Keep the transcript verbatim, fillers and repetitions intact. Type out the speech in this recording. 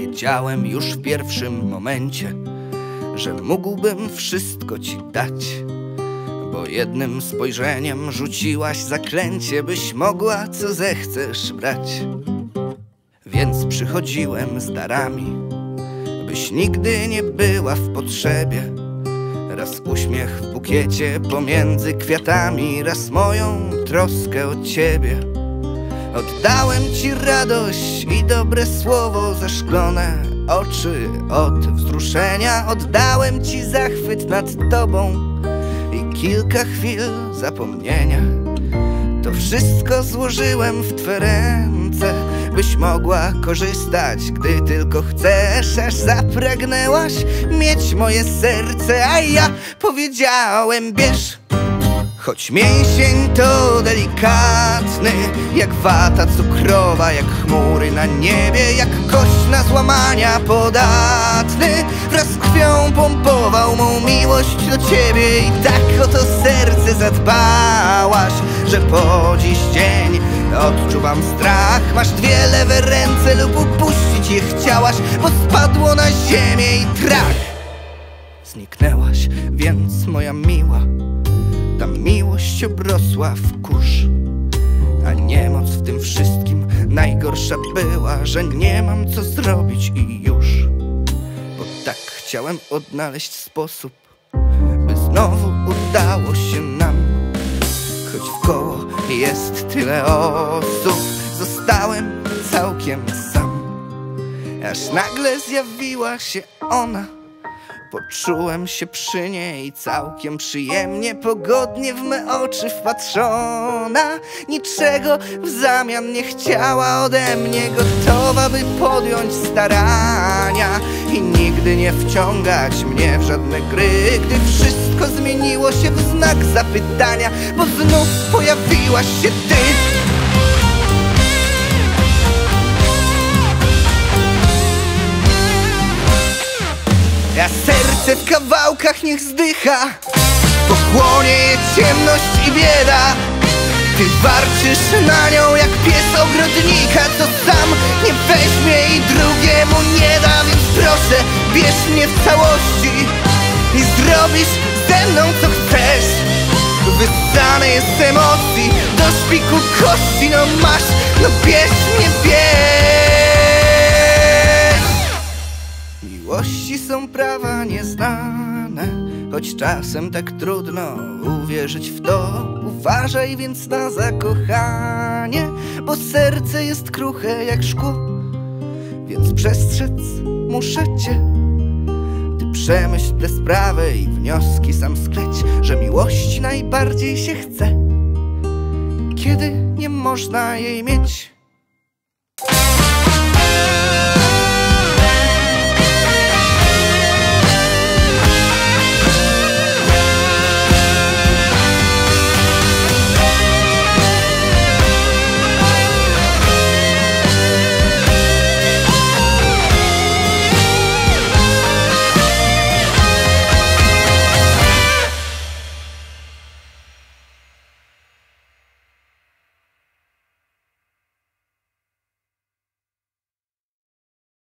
Wiedziałem już w pierwszym momencie, że mógłbym wszystko ci dać, bo jednym spojrzeniem rzuciłaś zaklęcie, byś mogła co zechcesz brać. Więc przychodziłem z darami, byś nigdy nie była w potrzebie. Raz uśmiech w bukiecie pomiędzy kwiatami, raz moją troskę o ciebie. Oddałem ci radość i dobre słowo, zeszklone oczy od wzruszenia. Oddałem ci zachwyt nad tobą i kilka chwil zapomnienia. To wszystko złożyłem w twe ręce, byś mogła korzystać, gdy tylko chcesz. Aż zapragnęłaś mieć moje serce, a ja powiedziałem bierz. Choć mięsień to delikatny, jak wata cukrowa, jak chmury na niebie, jak kość na złamania podatny. Wraz z krwią pompował mą miłość do ciebie i tak o to serce zadbałaś, że po dziś dzień odczuwam strach. Masz dwie lewe ręce lub upuścić je chciałaś, bo spadło na ziemię i trach. Zniknęłaś więc, moja miła, ta miłość obrosła w kurz. A niemoc w tym wszystkim najgorsza była, że nie mam co zrobić i już. Bo tak chciałem odnaleźć sposób, by znowu udało się nam. Choć wkoło jest tyle osób, zostałem całkiem sam. Aż nagle zjawiła się ona, poczułem się przy niej całkiem przyjemnie, pogodnie w me oczy wpatrzona. Niczego w zamian nie chciała ode mnie, gotowa by podjąć starania i nigdy nie wciągać mnie w żadne gry. Gdy wszystko zmieniło się w znak zapytania, bo znów pojawiłaś się ty. A serce w kawałkach niech zdycha, pochłonie je ciemność i bieda. Ty warczysz na nią jak pies ogrodnika, co sam nie weźmie i drugiemu nie da. Więc proszę, bierz mnie w całości i zrobisz ze mną co chcesz. Wyssane jest emocji do szpiku kości, no masz, no bierz mnie, bierz. Miłości są prawa nieznane, choć czasem tak trudno uwierzyć w to. Uważaj więc na zakochanie, bo serce jest kruche jak szkło. Więc przestrzec muszę cię. Ty przemyśl tę sprawę i wnioski sam skleć, że miłości najbardziej się chce, kiedy nie można jej mieć.